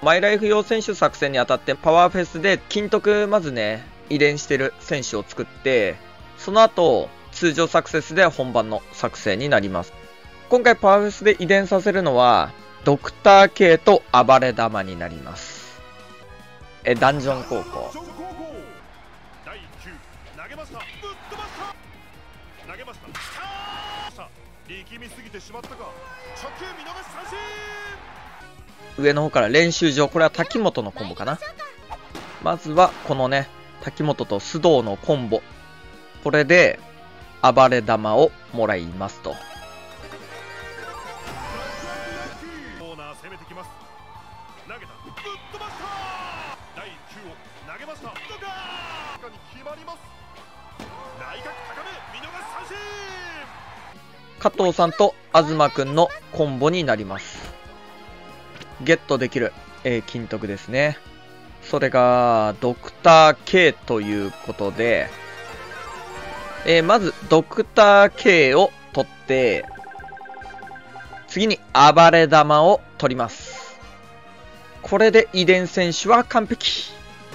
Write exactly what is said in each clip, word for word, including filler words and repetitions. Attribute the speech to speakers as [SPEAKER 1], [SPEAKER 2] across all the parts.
[SPEAKER 1] マイライフ用選手作戦にあたってパワーフェスで金徳まずね、遺伝してる選手を作って、その後、通常サクセスで本番の作成になります。今回パワーフェスで遺伝させるのは、ドクター K と暴れ玉になります。え、ダンジョン高校。上の方から練習場、これは滝本のコンボかな。まずはこのね、滝本と須藤のコンボ、これで暴れ玉をもらいますと。加藤さんと東くんのコンボになります。ゲットできる、えー、金徳ですね。それがドクター K ということで、えー、まずドクター K を取って、次に暴れ玉を取ります。これで遺伝選手は完璧。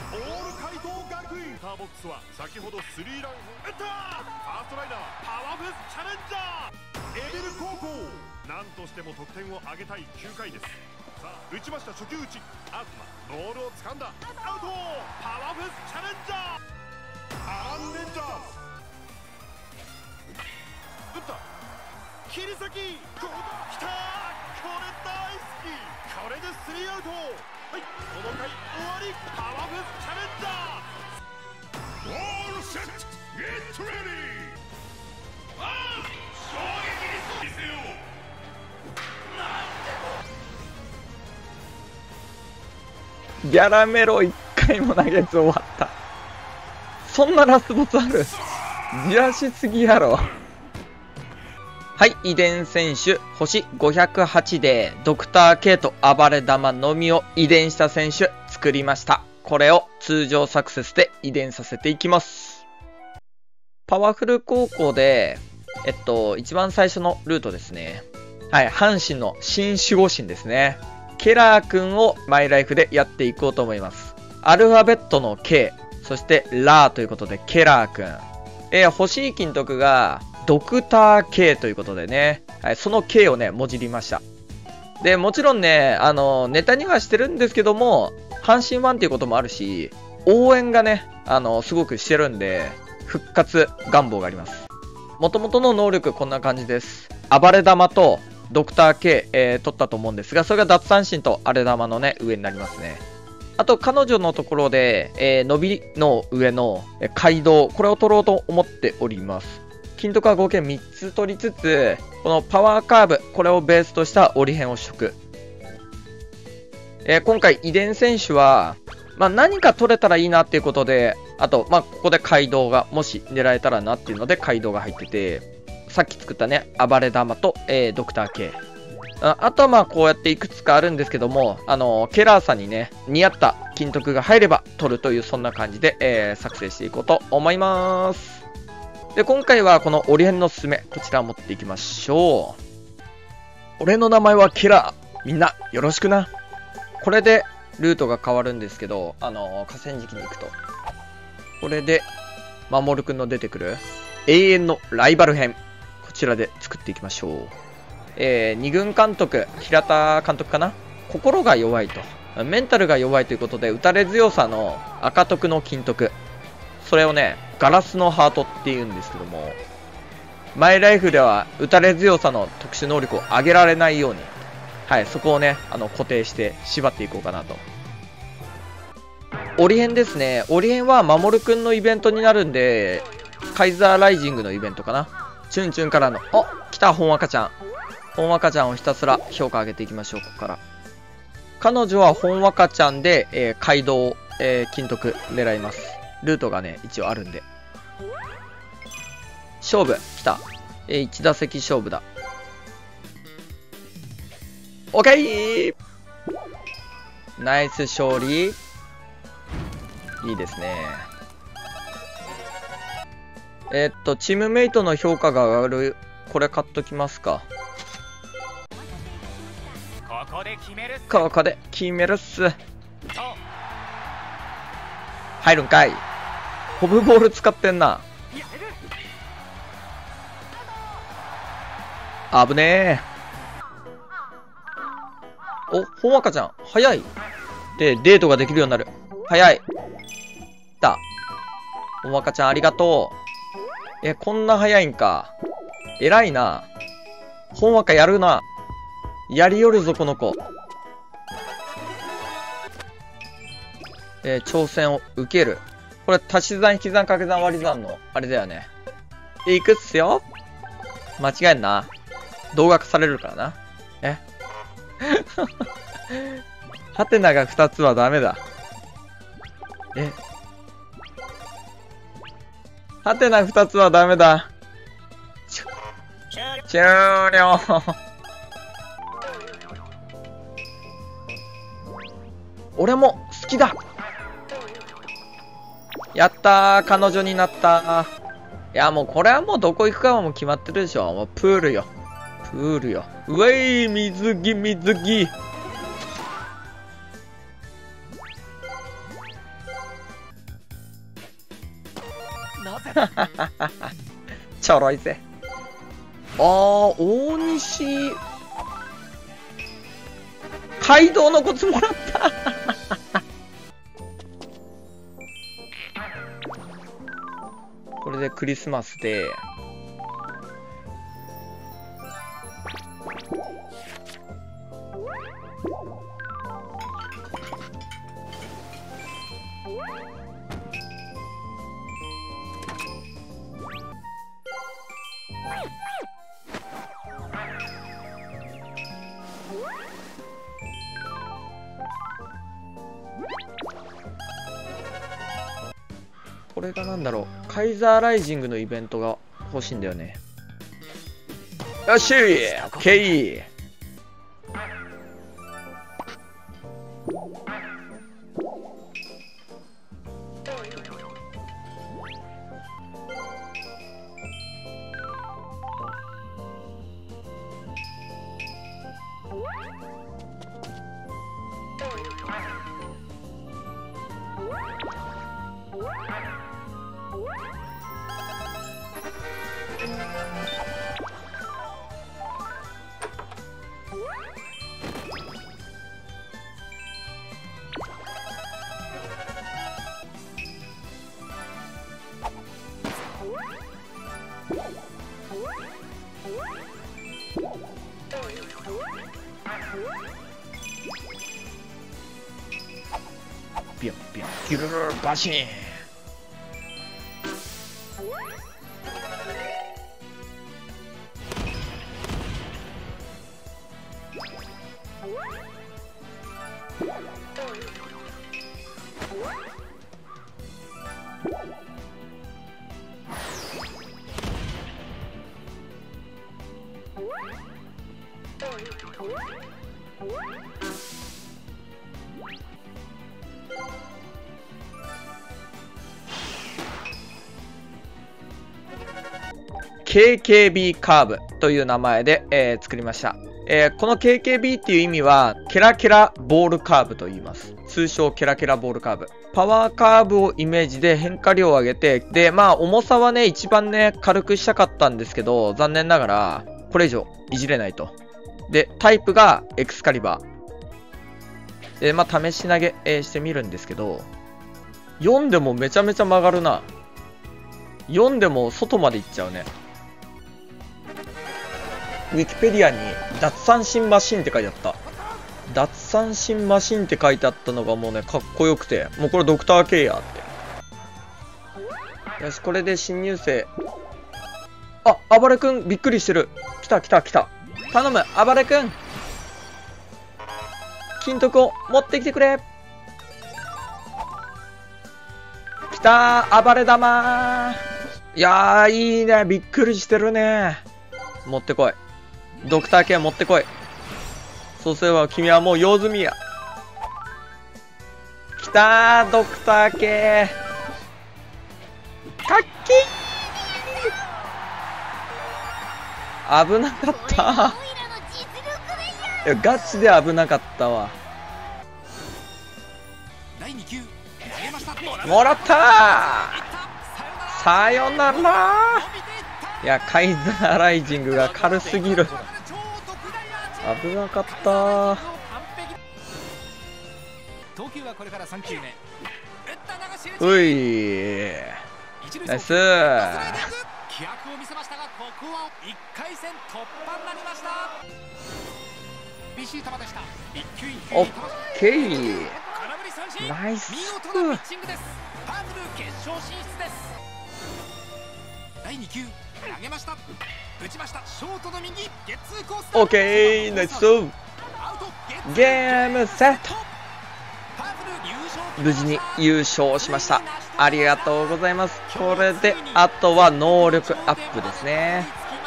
[SPEAKER 1] なんとしても得点を上げたいきゅうかいです。さあ、打ちました、初球打ち。アートマンボールを掴んだ。アウト。パワーフェスチャレンジャー。アンレンジャー打った。切り裂き。ここきたー。これ大好き。これでスリーアウト。はい、この回終わり。パワーフェスチャレンジャー。オールセットゲットレディー。あー、衝撃に見せよう。ギャラメロいっかいも投げず終わった。そんなラスボスある？じらしすぎやろ。はい、遺伝選手星ごひゃくはちでドクター K と暴れ玉のみを遺伝した選手作りました。これを通常サクセスで遺伝させていきます。パワフル高校でえっと一番最初のルートですね。はい、阪神の新守護神ですね。ケラーくんをマイライフでやっていこうと思います。アルファベットの K、そしてラーということでケラーくん。えー、欲しい金徳がドクター K ということでね、はい、その K をね、もじりました。で、もちろんね、あの、ネタにはしてるんですけども、阪神ファンっていうこともあるし、応援がね、あの、すごくしてるんで、復活願望があります。元々の能力こんな感じです。暴れ玉とドクター K、えー、取ったと思うんですが、それが奪三振と荒れ玉のね、上になりますね。あと、彼女のところで、えー、伸びの上の、えー、街道、これを取ろうと思っております。金徳は合計みっつ取りつつ、このパワーカーブ、これをベースとした折り辺を取得。えー、今回、遺伝選手は、まあ、何か取れたらいいなっていうことで、あと、まあ、ここで街道が、もし狙えたらなっていうので、街道が入ってて、さっき作ったね、暴れ玉と、えー、ドクター K。あ, あとはまあこうやっていくつかあるんですけども、あのー、ケラーさんにね、似合った金徳が入れば取るという、そんな感じで、えー、作成していこうと思います。で、今回はこの折り辺のすすめ、こちらを持っていきましょう。俺の名前はケラー。みんな、よろしくな。これで、ルートが変わるんですけど、あのー、河川敷に行くと。これで、守くんの出てくる、永遠のライバル編。こちらで作っていきましょう。えー、に軍監督、平田監督かな、心が弱いと。メンタルが弱いということで、打たれ強さの赤徳の金徳。それをね、ガラスのハートって言うんですけども、マイライフでは打たれ強さの特殊能力を上げられないように、はい、そこをね、あの固定して縛っていこうかなと。折り辺ですね。折り辺は守くんのイベントになるんで、カイザーライジングのイベントかな。チュンチュンからの、あ、来た、本赤ちゃん。本赤ちゃんをひたすら評価上げていきましょう、ここから。彼女は本赤ちゃんで、えー、街道、えー、金徳狙います。ルートがね、一応あるんで。勝負、来た。えー、いち打席勝負だ。オッケー！ナイス勝利。いいですね。えー、っと、チームメイトの評価が上がる。これ買っときますか。こ
[SPEAKER 2] こで決めるっす。
[SPEAKER 1] ここで決めるっす。入るんかい。ホブボール使ってんな。危ねえ。お、ほんわかちゃん早い。でデートができるようになる。早い。来た。ほんわかちゃんありがとう。え、こんな早いんか。偉いな。ほんわかやるな。やりよるぞこの子。えー、挑戦を受ける。これ足し算引き算掛け算割り算のあれだよね。いくっすよ。間違えんな。動画化されるからな。えハテナがふたつはダメだ。えハテナふたつはダメだ。終了。俺も好きだ。やったー、彼女になったー。いやもうこれはもうどこ行くかはもう決まってるでしょ。もうプールよ。プールよ。うえい、水着水着。ちょろいぜ。あー、大西。街道のコツもらった。これでクリスマスで。これがなんだろう、カイザーライジングのイベントが欲しいんだよね。よっしゃー、オッケー。ビュンビュンギュルルルバシーン。ケーケービー カーブという名前で、えー、作りました。えー、この ケーケービー っていう意味は、ケラケラボールカーブと言います。通称ケラケラボールカーブ。パワーカーブをイメージで変化量を上げて、で、まあ重さはね、一番ね、軽くしたかったんですけど、残念ながら、これ以上いじれないと。で、タイプがエクスカリバー。で、まあ試し投げ、えー、してみるんですけど、よんでもめちゃめちゃ曲がるな。よんでも外まで行っちゃうね。ウィキペディアに奪三振マシンって書いてあった。奪三振マシンって書いてあったのがもうね、かっこよくて。もうこれドクター K やって。よし、これで新入生。あ、暴れくんびっくりしてる。来た来た来た。頼む、暴れくん。金徳を持ってきてくれ。来たー、暴れ玉ー。いやー、いいね。びっくりしてるね。持ってこい。ドクター K 持ってこい。そうすれば君はもう用済みや。きたー、ドクター K。かっけー。危なかったー。 いやガチで危なかったわ。もらったー、さよならー。いやカイザーライジングが軽すぎる。危なかったー。ういナイスー。オッケー、ナイス。オッケー、ナイス。ゲームセット。無事に優勝しました。ありがとうございます。これであとは能力アップですね。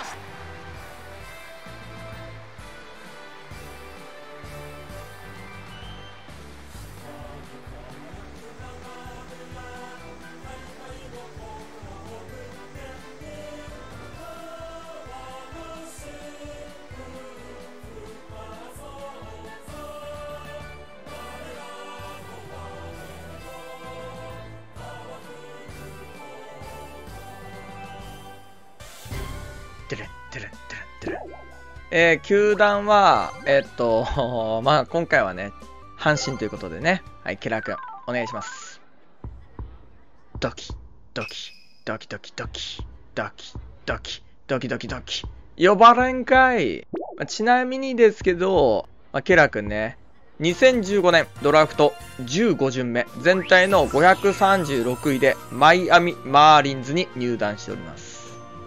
[SPEAKER 1] えー、球団は、えー、っと、まあ、今回はね、阪神ということでね、はい、ケラー君、お願いします。ドキ、ドキ、ドキドキドキ、ドキ、ドキ、ドキドキドキ、呼ばれんかい。まあ、ちなみにですけど、まあ、ケラー君ね、にせんじゅうごねんドラフトじゅうご巡目、全体のごひゃくさんじゅうろくいで、マイアミ・マーリンズに入団しております。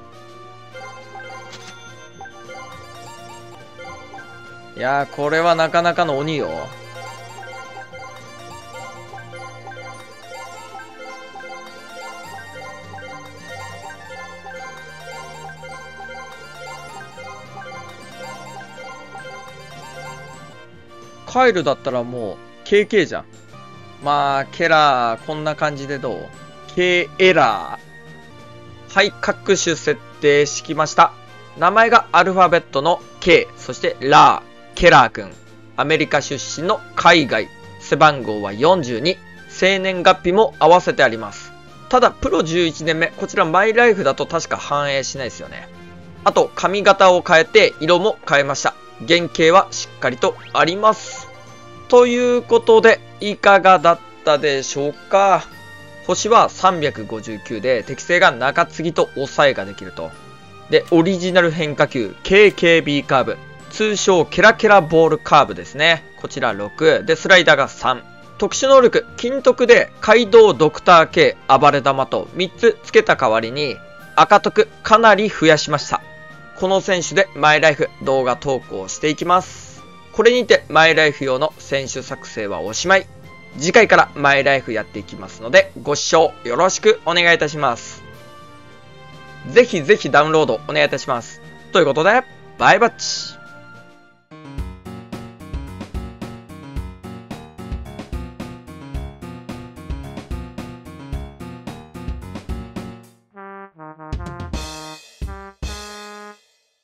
[SPEAKER 1] いやー、これはなかなかの鬼よ。カイルだったらもう ケーケー じゃん。まあケラーこんな感じでどう？ K エラー。はい、各種設定してきました。名前がアルファベットの K、そしてラー。ケラー君、アメリカ出身の海外、背番号はよんじゅうに、生年月日も合わせてあります。ただプロじゅういちねんめ、こちらマイライフだと確か反映しないですよね。あと髪型を変えて色も変えました。原型はしっかりとあります。ということでいかがだったでしょうか。星はさんびゃくごじゅうきゅうで適性が中継ぎと抑えができると。でオリジナル変化球 ケーケービー カーブ、通称ケラケラボールカーブですね。こちらろくでスライダーがさん。特殊能力金徳で街道ドクター系暴れ玉とみっつつけた代わりに赤徳かなり増やしました。この選手でマイライフ動画投稿していきます。これにてマイライフ用の選手作成はおしまい。次回からマイライフやっていきますのでご視聴よろしくお願いいたします。ぜひぜひダウンロードお願いいたします。ということでバイバッチ。